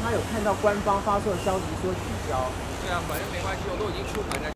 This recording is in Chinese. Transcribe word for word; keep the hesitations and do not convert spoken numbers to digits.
他有看到官方发出的消息说取消。 对啊，反正没关系，我都已经出门了。